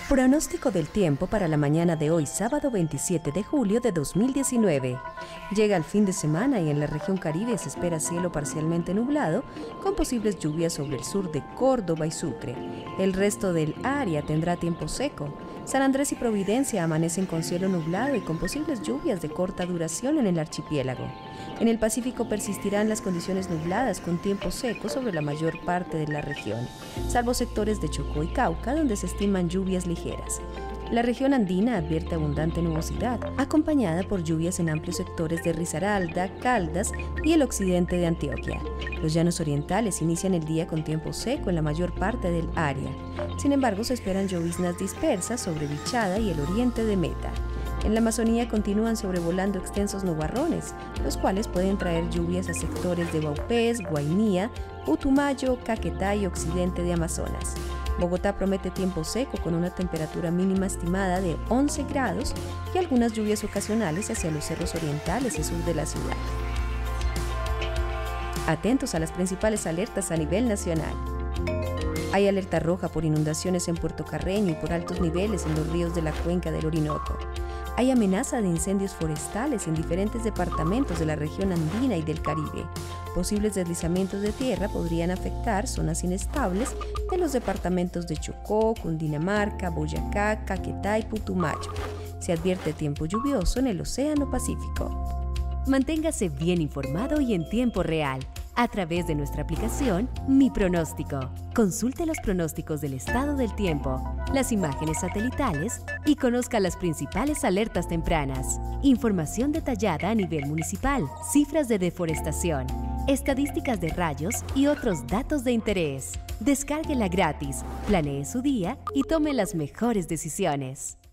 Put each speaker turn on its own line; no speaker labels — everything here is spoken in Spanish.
Pronóstico del tiempo para la mañana de hoy, sábado 27 de julio de 2019. Llega el fin de semana y en la región Caribe se espera cielo parcialmente nublado, con posibles lluvias sobre el sur de Córdoba y Sucre. El resto del área tendrá tiempo seco. San Andrés y Providencia amanecen con cielo nublado y con posibles lluvias de corta duración en el archipiélago. En el Pacífico persistirán las condiciones nubladas con tiempo seco sobre la mayor parte de la región, salvo sectores de Chocó y Cauca, donde se estiman lluvias ligeras. La región andina advierte abundante nubosidad, acompañada por lluvias en amplios sectores de Risaralda, Caldas y el occidente de Antioquia. Los llanos orientales inician el día con tiempo seco en la mayor parte del área. Sin embargo, se esperan lloviznas dispersas sobre Vichada y el oriente de Meta. En la Amazonía continúan sobrevolando extensos nubarrones, los cuales pueden traer lluvias a sectores de Vaupés, Guainía, Putumayo, Caquetá y occidente de Amazonas. Bogotá promete tiempo seco con una temperatura mínima estimada de 11 grados y algunas lluvias ocasionales hacia los cerros orientales y sur de la ciudad. Atentos a las principales alertas a nivel nacional. Hay alerta roja por inundaciones en Puerto Carreño y por altos niveles en los ríos de la cuenca del Orinoco. Hay amenaza de incendios forestales en diferentes departamentos de la región andina y del Caribe. Posibles deslizamientos de tierra podrían afectar zonas inestables de los departamentos de Chocó, Cundinamarca, Boyacá, Caquetá y Putumayo. Se advierte tiempo lluvioso en el Océano Pacífico.
Manténgase bien informado y en tiempo real a través de nuestra aplicación Mi Pronóstico. Consulte los pronósticos del estado del tiempo, las imágenes satelitales y conozca las principales alertas tempranas. Información detallada a nivel municipal, cifras de deforestación, estadísticas de rayos y otros datos de interés. Descárguela gratis, planee su día y tome las mejores decisiones.